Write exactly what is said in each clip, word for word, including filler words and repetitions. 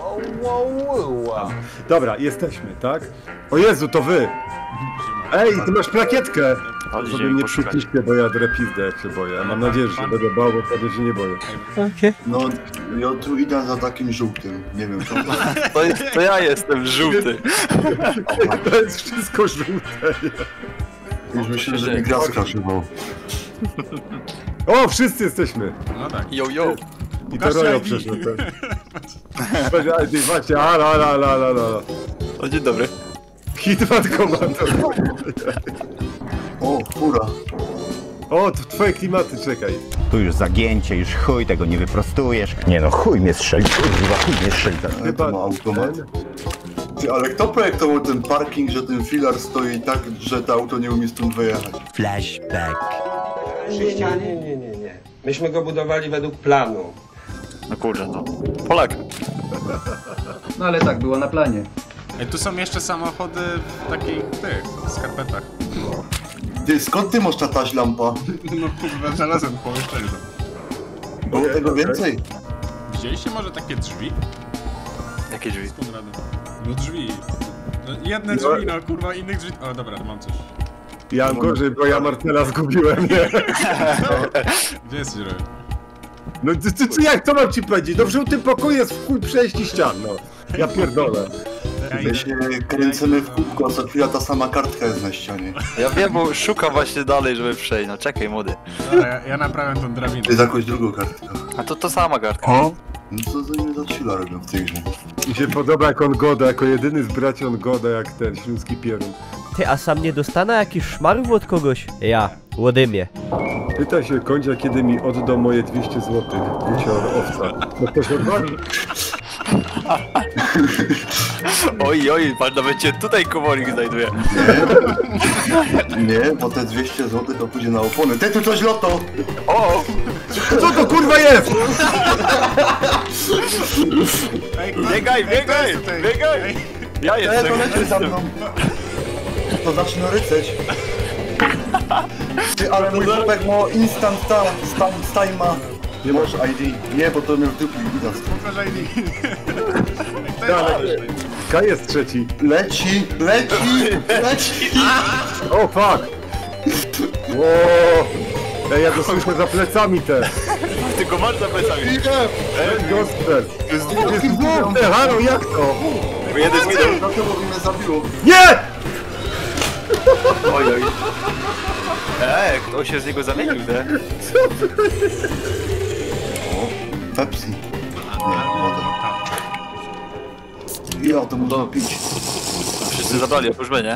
Dobra, jesteśmy, tak? O Jezu, to wy! Ej, ty masz plakietkę! Żeby mnie przyciśnie, bo ja drepizdę, jak się boję. Mam nadzieję, że się będę bał, bo wtedy się nie boję. Okay. No, ja tu idę za takim żółtym. Nie wiem, co to, jest, to ja jestem żółty. To jest wszystko żółte. Już myślę, że mi gra skraszywał. O, wszyscy jesteśmy! No tak. Yo, yo. I to Rojo przeszedł. Właśnie, ala, ala, ala, ala, ala. O, dzień dobry. Hitman Commander. O, fura. O, to twoje klimaty, czekaj. Tu już zagięcie, już chuj, tego nie wyprostujesz. Nie no, chuj mnie strzeli, kurwa, chuj mnie strzeli. Ale to ma automat. Ty, ale kto projektował ten parking, że ten filar stoi tak, że to auto nie umie stąd wyjechać? Flashback. Chrześcijanie? Nie, nie, nie. Myśmy go budowali według planu. No kurde, no. Polak. No ale tak, było na planie. Ej, tu są jeszcze samochody w takich, tych, skarpetach. Ty, skąd ty masz ta taś lampa? No kurwa, znalazłem w pomieszczeniu. Było tego więcej? Widzieliście może takie drzwi? Jakie drzwi? Skąd radę? No drzwi. No, jedne drzwi, no kurwa, innych drzwi... O dobra, to mam coś. Ja mam gorzej, bo ja Marcela zgubiłem, nie? Gdzie jest Rojo? No ty, ty, ty jak to mam ci powiedzieć? No w żółtym pokoju jest w chuj przejść i ścian, no. Ja pierdolę. My się kręcimy w kółko, a co chwila ta sama kartka jest na ścianie. Ja wiem, bo szukam właśnie dalej, żeby przejść. No czekaj, młody. Dobra, ja, ja naprawiam tą drabinę. To jest jakąś drugą kartkę. A to to sama kartka. No co za nie za chwila robią w tej grze? Mi się podoba jak on goda, jako jedyny z braci on goda jak ten śląski pierun. Ty, a sam nie dostanę jakiś szmarów od kogoś? Ja, Łodymie. Pyta się końca, kiedy mi oddał moje dwieście złotych. Gucior owca. No ktoś odwali? Oj, oj, pan nawet cię tutaj komorik znajduje. Nie, bo te dwieście złotych to pójdzie na opony. Ty tu coś loto! O! Co to kurwa jest? Ej, Biegaj, biegaj, tutaj. biegaj! Ej, Ja E, to jestem. leci za mną. To zaczyna ryceć. Ty, ale mój chłopak ma instant ta, stan, time'a. Nie masz I D. Nie, bo to mnie w dupie widać. pokażaj mi. Dalej. K jest trzeci. Leci, leci, leci! O fuck! Ło! Ej, ja to słyszę za plecami te. Tylko masz za plecami. Ej, gospel. Jest dwóch! Ej, halo, jak to? Bo jeden zginął. No to bo mnie zabiło. Nie! Oj, oj. Eee, ktoś się z niego zamienił, nie? O, Pepsi. Nie, woda. Ile to można pić? Wszyscy zabrali, oprócz mnie, nie?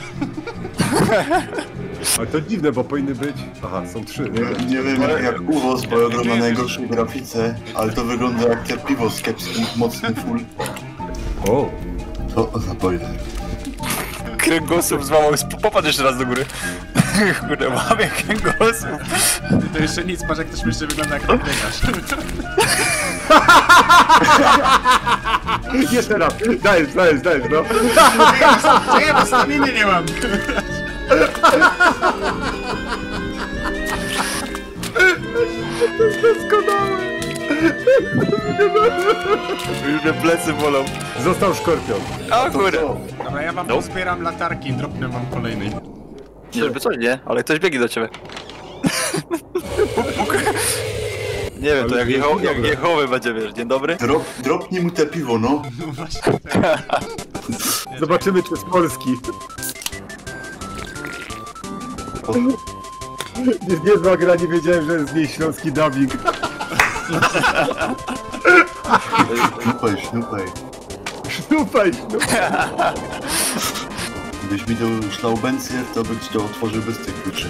Ale to dziwne, bo powinny być... Aha, są trzy. Nie, nie wiem jak, jak uwoz, bo ja gram na najgorszej grafice, ale to wygląda jak te piwo z kiepskim, mocny full. O! To za boiler. Kręgosłup złamał, popatrz jeszcze raz do góry. Kurde, mamy kręgosłup. To jeszcze nic, patrz jak to śmiesznie wygląda, jak tak biegasz. Jeszcze raz! Dajesz, dajesz, dajesz, no! Czekaj, bo staminy nie mam. To jest doskonałe! Już mnie plecy bolą. Został szkorpion. A kurde. Dobra, ja wam Nope. pozbieram latarki i dropnę wam kolejnej. Nie, żeby coś, nie? Ale ktoś biegnie do ciebie. Puk, puk. Nie wiem, to jak, Jeho jak Jehowy będzie, wiesz, dzień dobry? Drop, dropnij mu te piwo, no. No właśnie. Zobaczymy, czy z Polski. O, Nie, niezła gra, nie wiedziałem, że jest z niej śląski dubbing. Śnupaj, śnupaj. Sznupaj, sznupaj. Gdybyś widział szlaubencję, to byś to otworzył bez tych kluczy.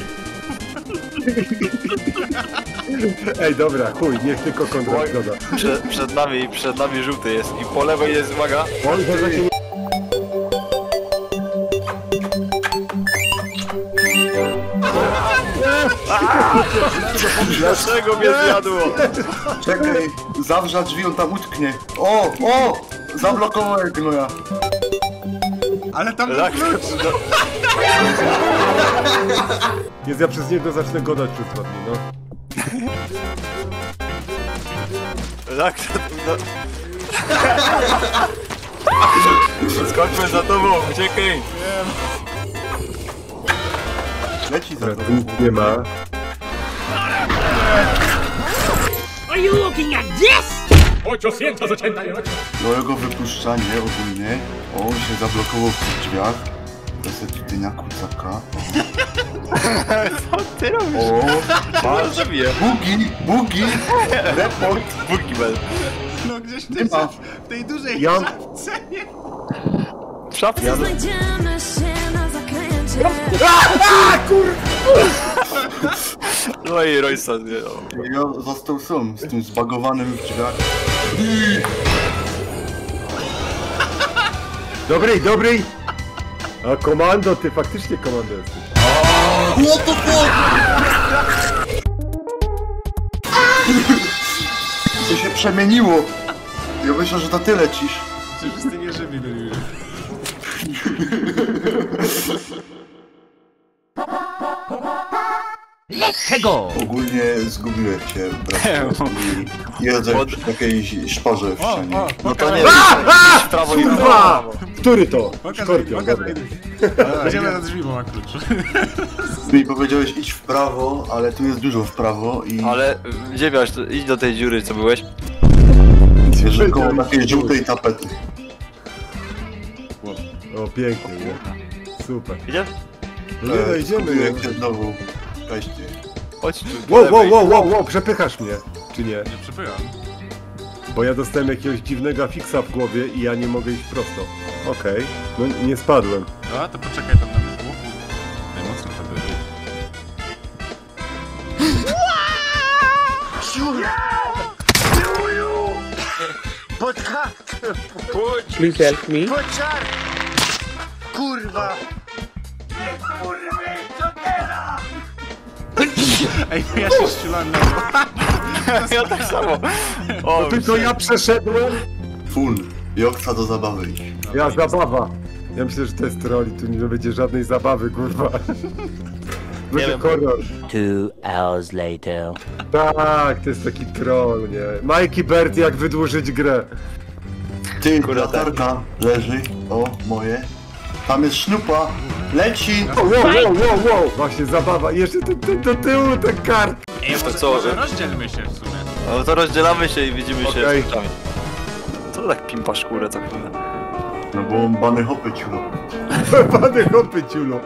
Ej, dobra, chuj, niech tylko Konrad doda. Przed, przed nami, przed nami żółty jest i po lewej jest, uwaga. On że się nie... Dlaczego mnie zjadło? Czekaj, zawrza drzwi, on tam utknie. O, o! Zablokowałem gnoja. Ale tam był Tak, klucz. Jest, ja przez niego zacznę godać przez dwa dni, no. tak, no. Skoczmy za tobą, uciekaj! Leci za Dobra, to. tu nic nie ma. Do jego wypuszczanie ogólnie, on się zablokował w tych drzwiach. To sobie tutaj na kucaka. Co ty robisz? O, Patrz, zabiję. bugi, bugi, report. Boogiebell. No gdzieś w Nie tej, ma. w tej dużej Ja- szafce, nie? W szafce? No i Roysa, nie no. Ja został sam z tym zbagowanym w drzwiach. Dobry, dobry! A komando, ty faktycznie komando jesteś. What the fuck? To się przemieniło. Ja myślę, że to ty lecisz. Czy wszyscy nie żywi do niego? Ogólnie zgubiłem cię, bracie. I jedzę Od- przy takiej szparze w O, ścianie. o, No to pokaż- nie, idź w prawo i w Kurwa! prawo. Który to? Pokaż, Skorpion, pokaż, dobra. Idziemy na drzwi, bo ma klucz. Ty mi powiedziałeś idź w prawo, ale tu jest dużo w prawo i Ale gdzie miałeś, to idź do tej dziury, co byłeś. zwierzę koło takiej żółtej tapety. O, pięknie, nie? Super. Idziesz? No nie no, idziemy. Jak się znowu kaście. Chodź tu. Wow, wow, wow, wow, wow, przepychasz mnie. Czy nie? Nie przepycham. Bo ja dostałem jakiegoś dziwnego fiksa w głowie i ja nie mogę iść prosto. Okej, no nie spadłem. No, to poczekaj tam na mnie. Najmocno to będzie. Please help me. Ej, ja się ściulam na to. Ja tak samo. O, Tylko ja przeszedłem. Fun. Joksa do zabawy iść. Ja zabawa. Ja myślę, że to jest troll i tu nie będzie żadnej zabawy, kurwa. Będzie wiem. horror. Two hours later. Tak, to jest taki troll, nie? Majki Bert, jak wydłużyć grę. Ty, Kurwa, latarka leży. O, moje. Tam jest sznupa. Leci. O, wow, wow, wow, wow. Właśnie zabawa. Jeszcze do, do, do tyłu ten kart. Ej, To może, co? może rozdzielmy się w sumie. no to rozdzielamy się i widzimy się Okej. z rzeczami. Co tak pimpasz kurę co chwilę? No bo on bany hopy ciulo. Pany hopy, ciulo.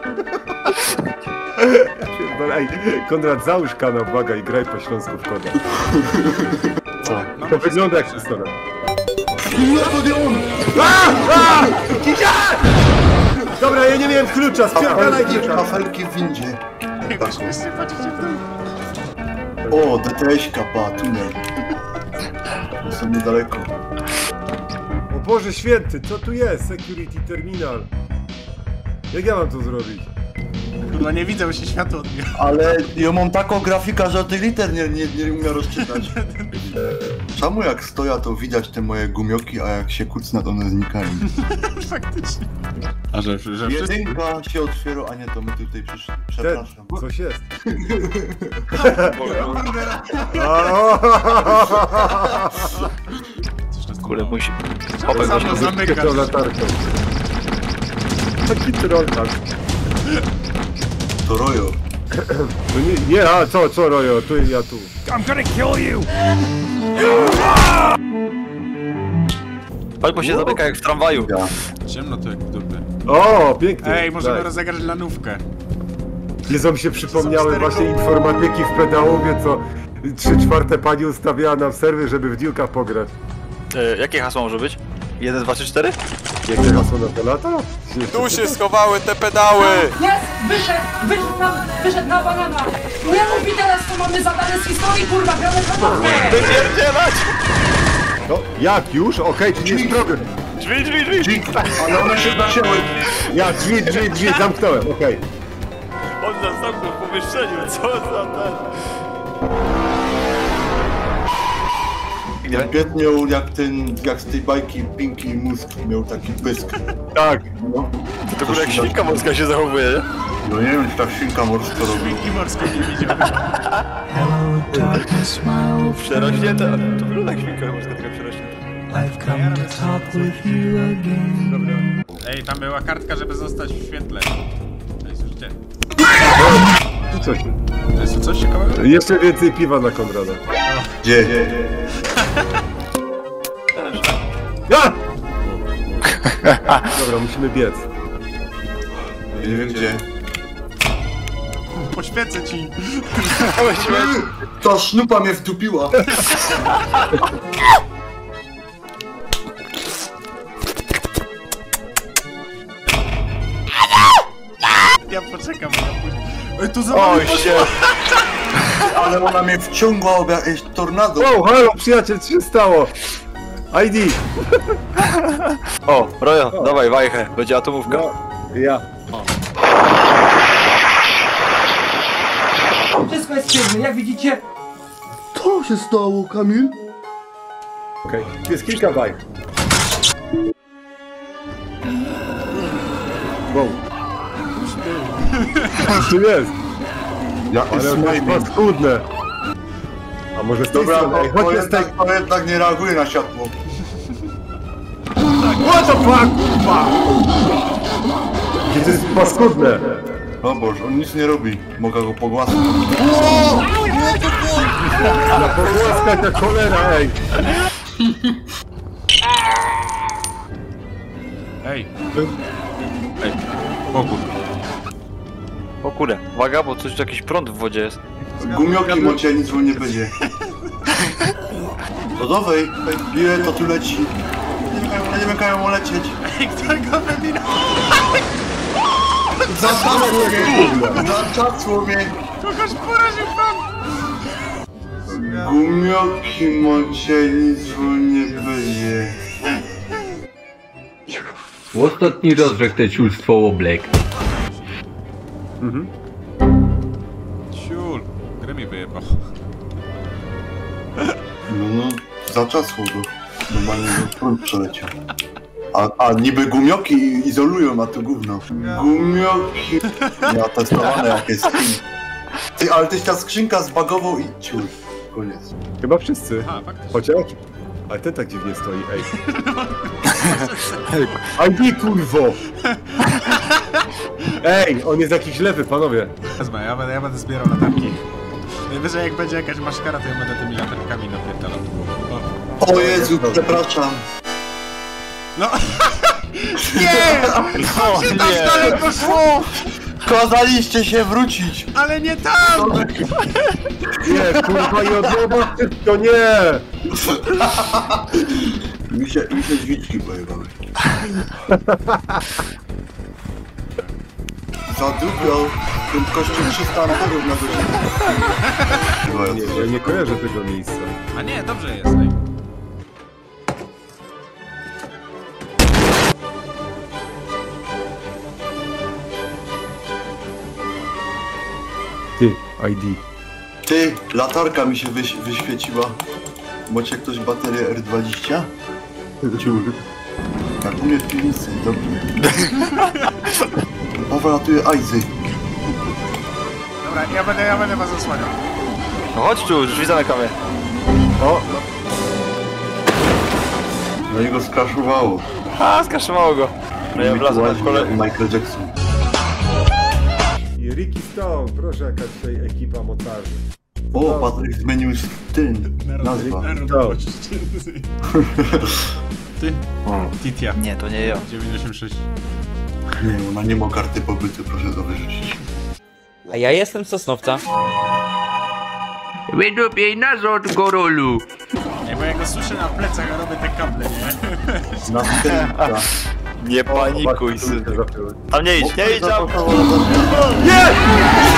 Pierdolę. Ej, Konrad, załóż kanał, błaga i graj po śląsku w koda. Co? No, To wygląda jak pistolet. No to nie on! Dobra, ja nie miałem klucza, spierdalaj dziewczę. Kafelki w windzie. Ej, wszyscy patrzycie w dół. O, D T S-ka, pa, tunel. To są niedaleko. O Boże święty, co tu jest? Security terminal. Jak ja mam to zrobić? Kurwa, nie widzę, bo się światło odbija. Ale ja mam taką grafikę, że tych liter nie, nie, nie umiem rozczytać. Czemu jak stoja, to widać te moje gumioki, a jak się kucna, to one znikają. Faktycznie. A że, że wszyscy... Jedynka się otwiera, a nie, to my tutaj przyszli. Ten, Przepraszam. coś jest. Kurde, musi. Czemu sam zamykasz? Tą latarką. Taki troll tak. To Rojo. No nie, nie, a co, co Rojo, tu i ja tu. Patrz, bo się zamyka jak w tramwaju. Ja. Ciemno to jak w dupy. O, pięknie. Ej, możemy Tak. rozegrać lanówkę. Jezu, mi się przypomniały cztery właśnie koła. informatyki w pedałowie, co trzy czwarte pani ustawiała nam serwer, żeby w Duke'a pograć. E, jakie hasło może być? jeden, dwa, trzy, cztery? Jakie hasło na to lata? Tu się schowały te pedały! Jest! Wyszedł! Wyszedł na, wyszedł na banana! Nie mówi teraz, co mamy zadane z historii, kurwa, gramy w zabawkę! Wypierdzielać! No, jak już? Okej, czy nie jest problem? Drzwi, drzwi, drzwi! Dzik, ale one się zacięły. Ja drzwi, drzwi, drzwi, zamknąłem, okej. On nas zamknął w pomieszczeniu, co za ten... Jak biedniał, jak ten, jak z tej bajki Pinky Mózg miał taki pysk. Tak. No, To kurwa jak świnka morska się zachowuje, nie? no nie wiem, czy ta świnka morska robiła. I morsko nie widział. Przerośnięte, ale to wygląda jak świnka morska, taka przerośnięta. Ej, tam była kartka, żeby zostać w świetle. To jest już gdzie? Tu coś. To jest tu coś ciekawego? Jeszcze więcej piwa na Konrada. Gdzie? Ja! Dobra, musimy biec. Nie wiem gdzie. Poświecę ci. Ta sznupa mnie wtupiła. Ja poczekam, ja później. Ej, tu za Oj, się. Ale ona mnie wciągła obok jakieś tornado. Wow, halo, przyjaciel, co się stało? I D. O, Rojo, dawaj wajchę, będzie atomówka. No, ja. Wszystko jest świetne, jak widzicie. Co się stało, Kamil? Okej, okay. Jest kilka bajk. Wow. Tu jest. Jakie Ale to jest paskudne. A może z tej Dobra, strony? Ej, to, to, chodźmy z tej... jednak, to jednak nie reaguje na światło. What the fuck, kurwa! To jest paskudne. No Boże, on nic nie robi. Mogę go pogłaskać. Na pogłaskać jak cholera, ej. Ej. Ej. O kurde. O kurde, uwaga, bo coś, jakiś prąd w wodzie jest. Gumioki mocie, nic mu nie będzie. To dawaj, ile to tu leci. Nie wymagają lecieć. Ej, kto go wybina? Zaczasło mnie! Zaczasło mnie! Kogoś poraził pan! Gumioki mocie, nic mu nie będzie. Ostatni raz, że chcę ciulstwo oblek. Mhm. Ciul, grę mi wyjebał. No, no, zaczasło go. Normalnie go prąd przeleciał. A, a niby gumioki izolują, a to gówno. Gumioki... Ja testowane jakieś skin. Ty, ale tyś ta skrzynka zbagował i ciul. Koniec. Chyba wszyscy. A, faktycznie. Chociaż... Ale ten tak dziwnie stoi, ej. I D, kurwo! Ej, on jest jakiś lewy, panowie. Wezmę, ja będę, ja będę zbierał latarki. Najwyżej jak będzie jakaś maszkara, to ja będę tymi latarkami napierdalał. O. O Jezu, przepraszam. No! Nie! O, Się tam nie. daleko szło! Kazaliście się wrócić! Ale nie tam! Nie, kurwa, i od nowa wszystko, nie! Mi się, mi się dźwiczki pojebały. Zadupiał prędkością trzysta amperów na godzinę. Nie, ja nie kojarzę tego miejsca. A nie, dobrze jest. Ej. Ty, I D. Ty, latarka mi się wyś wyświeciła. Macie ktoś baterię R dwadzieścia? Ciul. Tak, u mnie w piwnicy, dobrze. Paweł ratuje Ajzy. Dobra, ja będę, ja będę was osłaniał. No chodź tu, drzwi zamykamy. O, No i go skraszowało. A, skaszowało go. No ja wlazłem na kole... Michael Jackson. i Ricky Stone, proszę, jaka tutaj ekipa mocarzy. O, Patryk zmienił ten nazwa. Ty? Titia. Nie, to nie ja. dziewięćdziesiąt sześć. Nie, ona nie ma karty pobytu, proszę to wyrzucić. A ja jestem z Sosnowca. Wydupiej nas od gorolu. Ej, bo ja go słyszę na plecach, a robię te kable, nie? Następna. Nie panikuj, syn. Tam nie idź, nie idź tam! Nie!